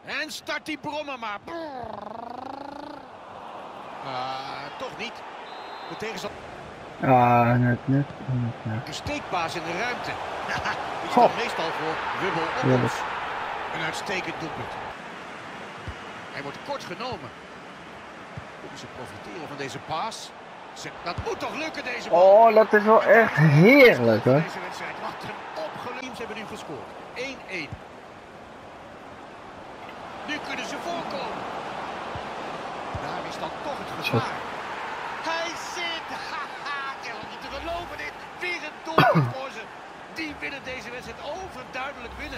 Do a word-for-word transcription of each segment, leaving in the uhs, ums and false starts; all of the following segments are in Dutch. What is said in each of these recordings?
En start die brommer maar. Uh, toch niet. De tegenstander. Ah, net, net. net. Een steekbaas in de ruimte. Die staat meestal voor Wubbel op ons. Een uitstekend doelpunt. Hij wordt kort genomen. Kunnen ze profiteren van deze paas? Dat moet toch lukken, deze bal. Oh, dat is wel echt heerlijk, hoor. Deze wedstrijd. Wat een opgeluimd. Ze hebben nu gescoord. één-één. Nu kunnen ze voorkomen. Daar is dan toch het gevaar. Hij zit. Haha, ik heb niet te geloven dit. Weer een doelpunt voor ze. Die willen deze wedstrijd overduidelijk winnen.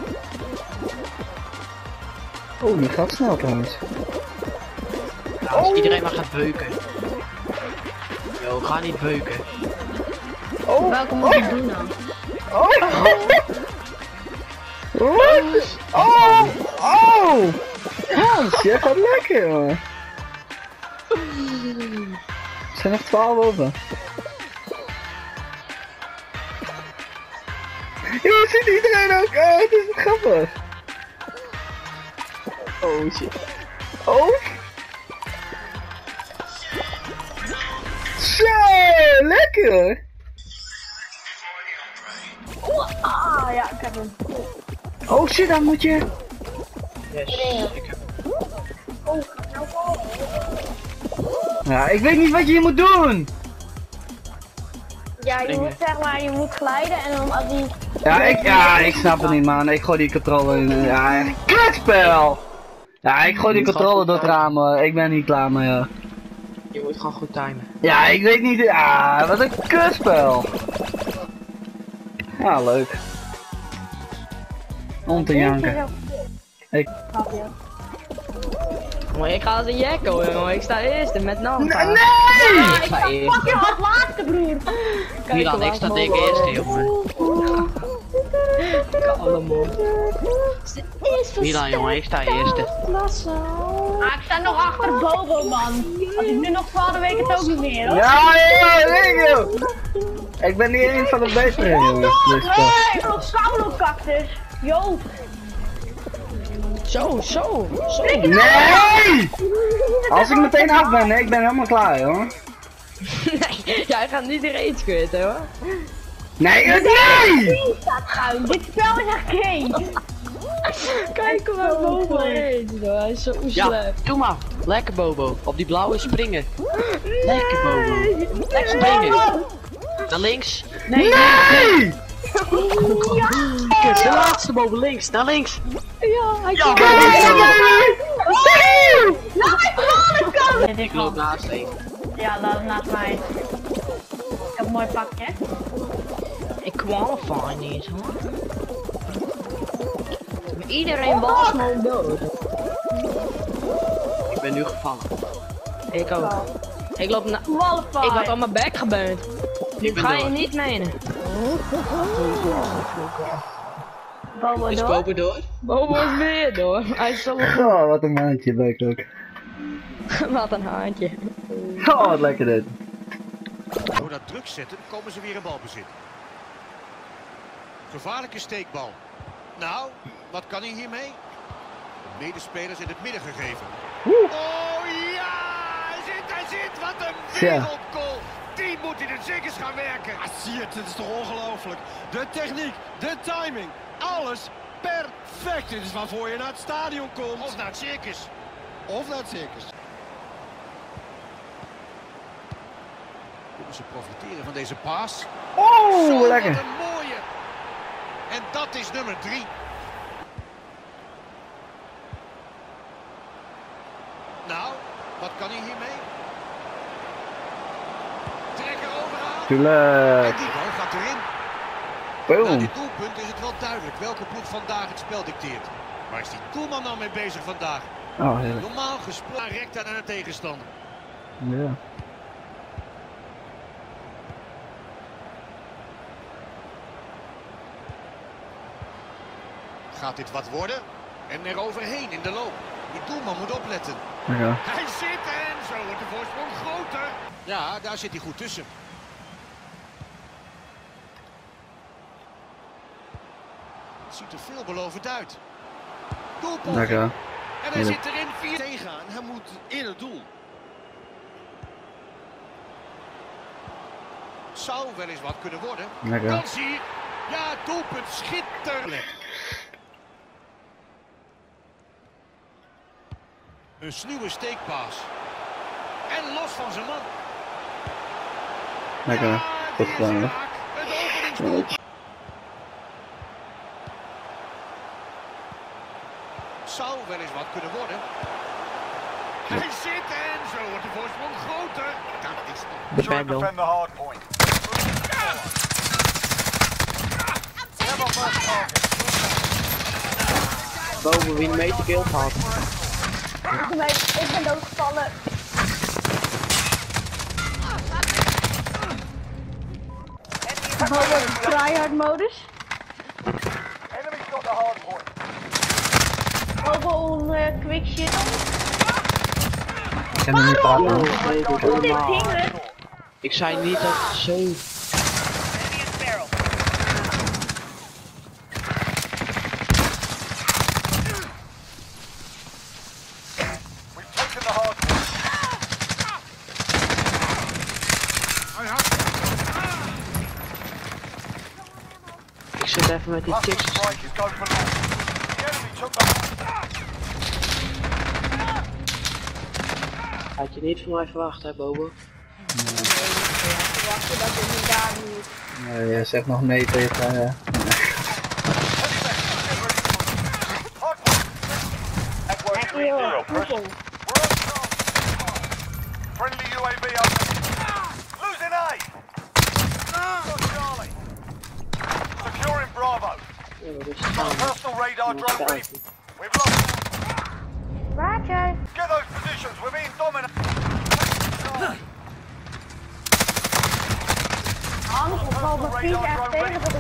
Oh, die gaat snel trouwens. Nou, als iedereen maar gaat beuken. Yo, ga niet beuken. Oh, welke moet ik doen dan? Oh! Wat? Oh! Oh! Hans, jij gaat lekker, jongen. Er zijn nog twaalf open. Yo, ziet iedereen ook? Oh, het is grappig. Oh shit. Oh! Zo, lekker! Oeh, ah, ja, ik heb hem. Oh shit, dan moet je... Yes, ik heb hem. Oh, nou oh. Ja, ik weet niet wat je hier moet doen! Ja, je moet zeg maar, je moet glijden en dan als die... Ja, ik, ja, ik snap het niet, man. Ik gooi die controle in. Ja, kutspel! Ja, ik gooi die controle door het raam, hoor. Ik ben niet klaar mee, ja. Je moet gewoon goed timen. Ja, ik weet niet. Ja, wat een kutspel! Ja, leuk. Om te janken. Ik... Maar ik ga als een jekko, jongen. Ik sta eerste met naam. Nee! Ik sta eerste. Pak je als laatste, broer! Milan, ik sta dik eerste, jongen. Allemaal. Milan, jongen, ik sta eerste. Ah, ik sta nog achter Bobo, man. Als ik nu nog val, dan weet ik het ook niet meer, hoor. Ja, ja, weet je! Ik ben niet een van de betere, jongen. Dus, uh... Nee, nog Saulo-cactus. Yo. Zo, zo, zo. Nee! Als ik meteen af ben, nee, ik ben helemaal klaar, jongen. Nee, jij gaat niet de race quitten, hoor. Nee, nee! Staat schuin. Dit spel is echt geen. Kijk hoe hij Bobo heet. Hij is zo slecht. Ja, doe maar. Lekker Bobo. Op die blauwe springen. Lekker Bobo. Lekker springen. Naar links. Nee! Nee! Ja. Kut, de laatste boven links. Naar links. Ja, hij Ja, kan. Nou, mijn plannen kan. Ik loop naast één. Ja, dat is naast mij. Ik heb een mooi pakje. Ik qualify niet, hoor. Maar iedereen was me dood. Ik ben nu gevallen. Ik ook. Ik loop na... Ik had al mijn bek gebeund. Nu ga je niet menen. Bobo Is door. Bobo door? Bobo is weer door. Hij is zo... Oh, wat een maandje bek ook. Wat een haantje. Oh, wat lekker dit. Door dat druk zetten komen ze weer in balbezit. Gevaarlijke steekbal. Nou, wat kan hij hiermee? De medespelers in het midden gegeven. Oh ja, hij zit, hij zit. Wat een wereldgoal. Die moet in het zeker gaan werken. Ah, zie je het, dit is toch ongelooflijk. De techniek, de timing, alles perfect. Dit is waarvoor je naar het stadion komt. Of naar het circus. Of naar het circus. Kunnen ze profiteren van deze paas? Oh, Zo, lekker. wat een mooie. En dat is nummer drie. Nou, wat kan hij hiermee? Trekker overaan. Tuurlijk. En die bal gaat erin. Na Boom. dit doelpunt is het wel duidelijk welke ploeg vandaag het spel dicteert. Waar is die doelman nou mee bezig vandaag? Oh, heerlijk. Normaal gesproken recta naar de tegenstander. Ja. Gaat dit wat worden? En er overheen in de loop. Die doelman moet opletten. Ja. Hij zit en zo wordt de voorsprong groter. Ja, daar zit hij goed tussen. Het ziet er veelbelovend uit. Doelpoging. Lekker. En hij zit erin, vier tegenaan. Hij moet in het doel. Zou wel eens wat kunnen worden. Lekker. Kans hier. Ja, doelpunt, schitterend. Een sluwe steekpaas. En los van zijn man. Lekker. Ja, Goed dit is gedaan, hè? raak. Het openingsdoel. Zou wel eens wat kunnen worden. Hij zit en zo wordt de voorsprong groter. Dat is toch... De pendel. Defend the hard point. Boven wie een meter kill gehad. Ik ben, ik ben doodgevallen. Boven tryhard modus. Enemy's got the hard point. Boven een uh, quick shit on. Ik kan er niet praten. Oh, hoor. nee, doe Hoe dat dit normaal. ding het? Ik zei niet dat het zo... We've taken the hard point. Ik zit even met die Cluster chicks. strikers go for long. The enemy took the... Had je niet van mij verwacht, hè, Bobo? Wachten dat ik niet daar niet. Nee, je zegt nog nee tegen... Uh, Hard point. Network three zero. We're on target. Friendly U A V open. Losing A. Got Charlie. Securing Bravo. Ja, dat is het. Personal radar drone ready. We've lost. Roger. Get those positions. We're being dominated. Anders valt mijn fiets echt tegen op de...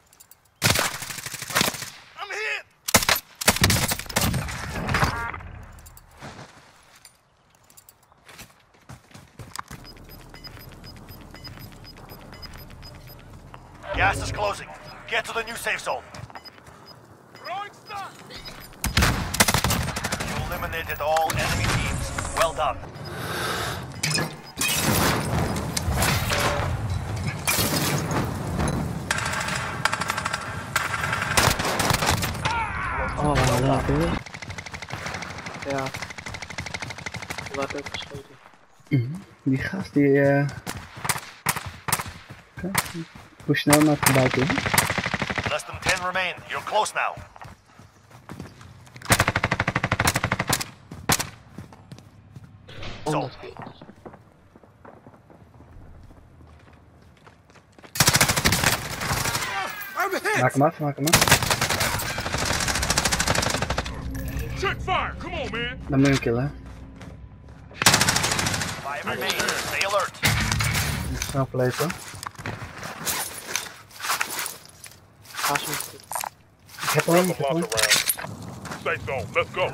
I'm hit. Gas is closing. Get to the new safe zone. You eliminated all enemy teams. Well done. Oh, lekker. Ja. Die werd ook geschoten. die gast die... Uh... Kijk, hoe snel naar het gebouw toe. Less than ten remain. You're close now. honderd. Maak hem af, maak hem af. Check fire! Come on, man! Dan moet je hem killen. Five remain. Stay alert. Snel pleiten. Ga zo. Ik heb hem, ik heb hem. Safe zone, let's go!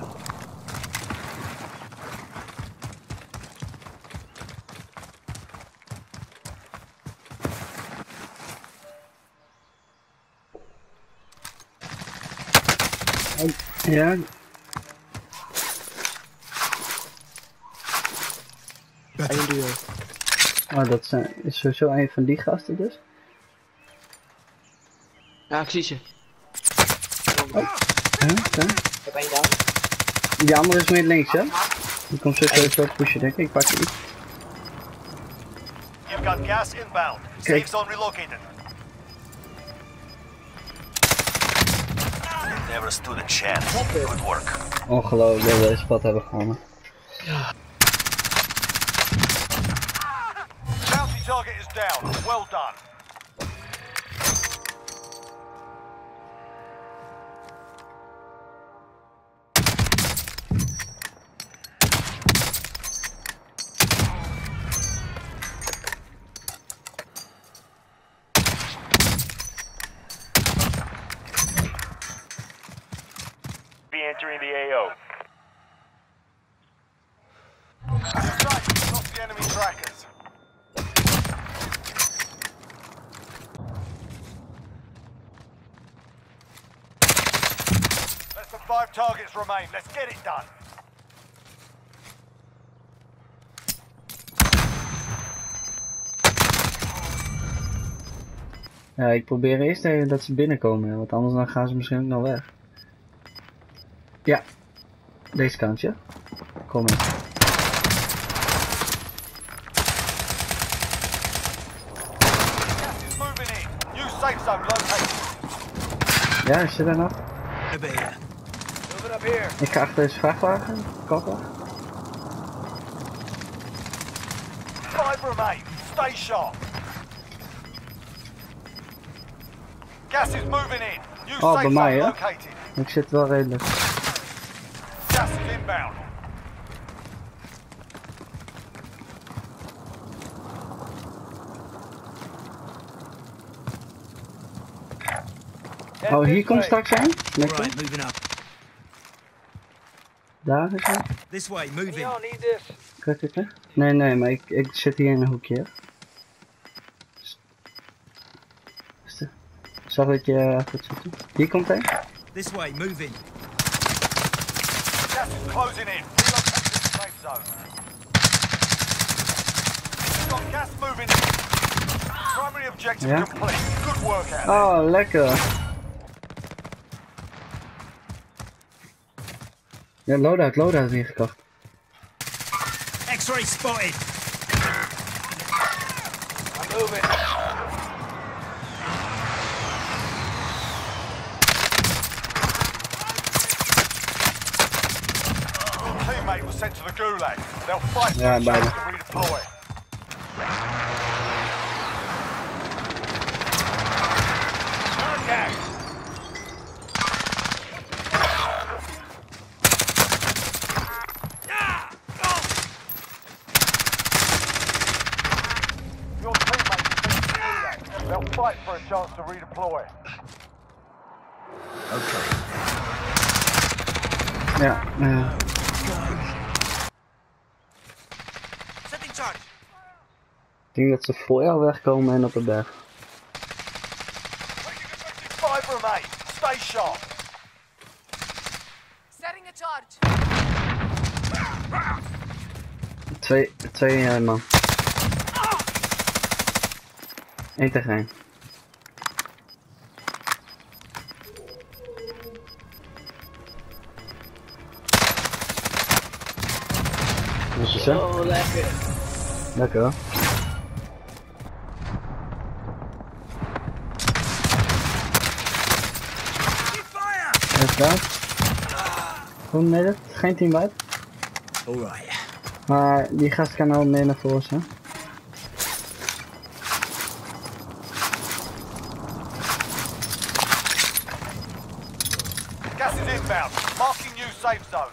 Ja. Eén duo. Oh, dat zijn, is sowieso een van die gasten dus. Ja, ik zie ze. Huh? Zo. Ik heb één daar. Die andere is meer links, hè? Die komt zo sowieso pushen, denk ik. Ik pak die. You've got gas inbound. Safe zone relocated. Never stood a chance. Good work. Ongelooflijk dat we deze spot hebben gewonnen. Bounty target is down. Well done. Entering the A O. Strike, lost the enemy trackers. Less than five targets remain. Let's get it done. Ja, ik probeer eerst even dat ze binnenkomen, want anders dan gaan ze misschien ook nog weg. Ja, deze kantje. Kom eens. Gas is moving in. New safe zone located. Ja, is je daar nog? Moving up here. Ik ga achter deze vrachtwagen. Koppen. Five remain. Stay sharp. Gas is moving in. New Oh, safe bij mij, zone hè? located. Ik zit wel redelijk. Gas is inbound. Oh, hier komt straks een. Lekker. Right, moving up. Daar is hij. This way, moving. Kan ik het? Nee, nee, maar ik, ik zit hier in een hoekje. Zag dat je goed zitten. Hier komt hij. This way, moving. Gas is closing in. Relocating to the safe zone. Got gas moving in. Primary objective Ja. complete. Good work out there. Oh, lekker. Ja, loadout, loadout weer gekocht. X-ray spotted. I'm moving. Your teammate was sent to the gulag. They'll fight for Ja, a chance bijna. to redeploy. Contact. Your teammate was sent to the gulag. They'll fight for a chance to redeploy. Ja, ja. Setting charge. Ik denk dat ze voor jou wegkomen en op de berg. Five remain. Stay sharp. Setting a charge. Twee, twee uh, man. Eén tegen één. Wat is dat? Oh, lekker. Lekker hoor. Even daar. Hoe nee dat? Geen team wipe. Alright. Maar die gast kan al mee naar voren zijn. Gas is inbound. Marking new safe zone.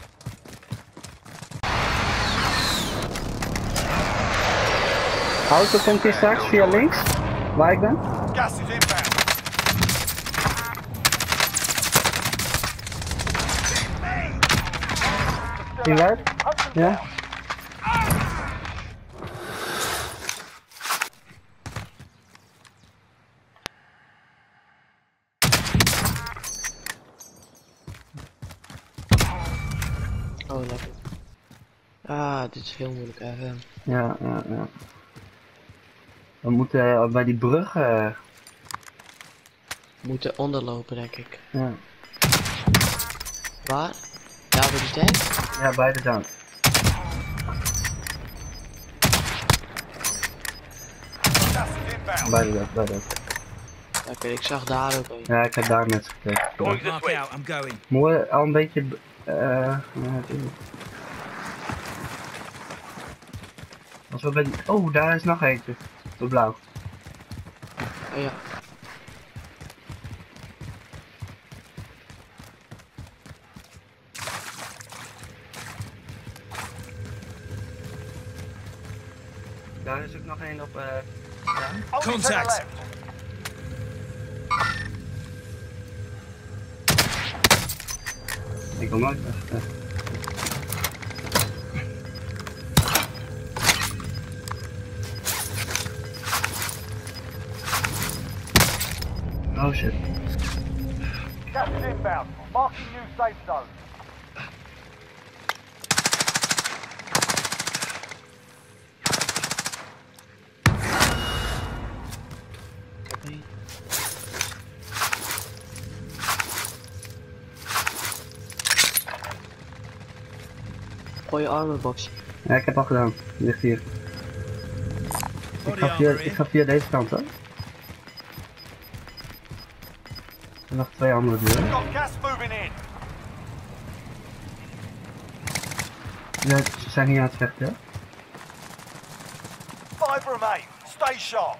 Auto komt hier straks via links. Waar ik ben. Gas is inbound. Team wipe. Ja. Oh, lekker. Ah, dit is heel moeilijk even. Ja, ja, ja. We moeten uh, bij die brug. Uh, We moeten onderlopen, denk ik. ja. Waar? Ja, bij die tank? Ja, bij de down. Gas is inbound. Bij de down, bij de Oké, ik zag daar ook een. Ja, ik heb daar net gekeken. Mark out, I'm going. Mooi, al een beetje. Uh, ja, natuurlijk. Als we bij die. Oh, daar is nog eentje. De blauw. Oh ja. Daar is ook nog één op. Uh, ja. Only to the Contact. left. Ik kom nooit weg. Ja. Oh shit. Gas is inbound. Marking new safe zone. Voor je armorbox. Ja, ik heb al gedaan. Ligt hier. Ik ga via, ik ga via deze kant, hè. Er zijn nog twee andere deuren. Got gas moving in. Ja, ze zijn hier aan het vechten, hè. Five remain. Stay sharp.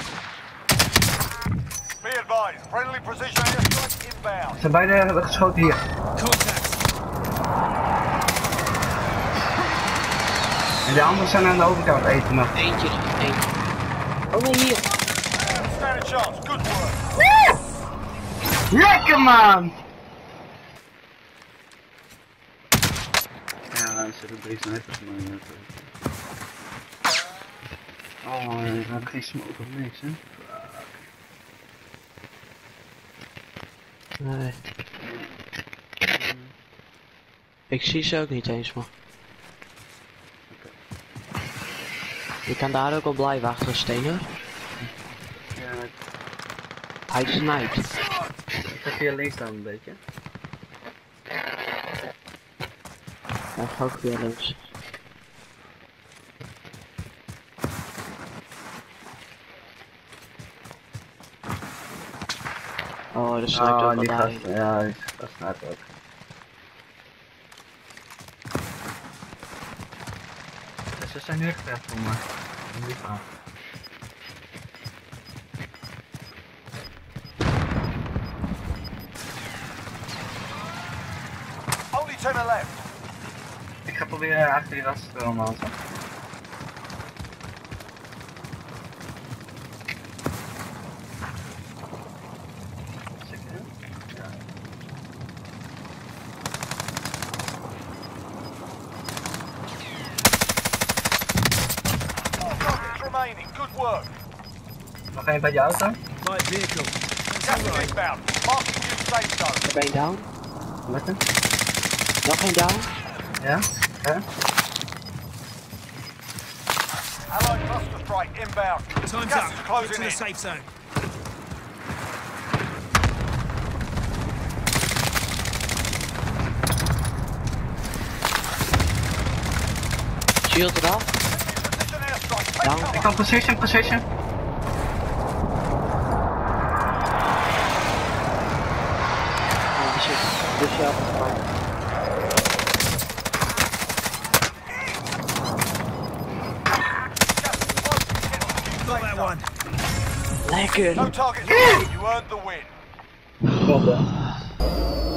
Be advised. Friendly precision airstrike inbound. Ze zijn beide hebben geschoten hier. Contact. En de anderen zijn aan de overkant eten nog. Eentje, eentje. Oh nee, hier. Stand a chance. Good work. Lekker man! Ja, er zitten drie snipers, maar... Oh, we hebben geen smoke of niks, hè? Nee. Ik zie ze ook niet eens, man. Je kan daar ook al blijven achter de stenen. Ja, Hij snijdt. ik ga via links staan een beetje. Hij gaat ook weer links. Oh, de snijdt Oh, ook die al gast, daar. ja, die gast snijdt ook. Ze zijn nu echt echt voor me. Niet aan. Only ten are left. Ik ga proberen achter die rast te komen, Hans. Four targets remaining. Good work. Nog één bij je auto? Light vehicle. Gas is inbound. Marking new safe zone. Ik ben down. Lekker. Nog geen down. Ja? Ja? Allied cluster strike inbound. Time's Gas up. is Get closing to the in. safe zone. Shield eraf. Precision airstrike. Take Down. cover. Ik kan position, position. Oh, die zit dus zelf op de bank. Got that one. Lekker. No targets remaining. You earned the win. Klopt, hè.